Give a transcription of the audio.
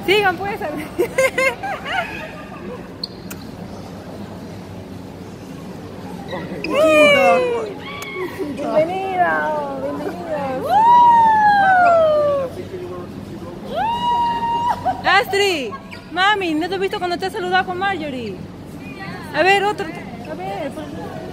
Sigan pues. Bienvenida, bienvenida. Astrid, mami, ¿no te has visto cuando te has saludado con Marjorie? A ver, otro. A ver.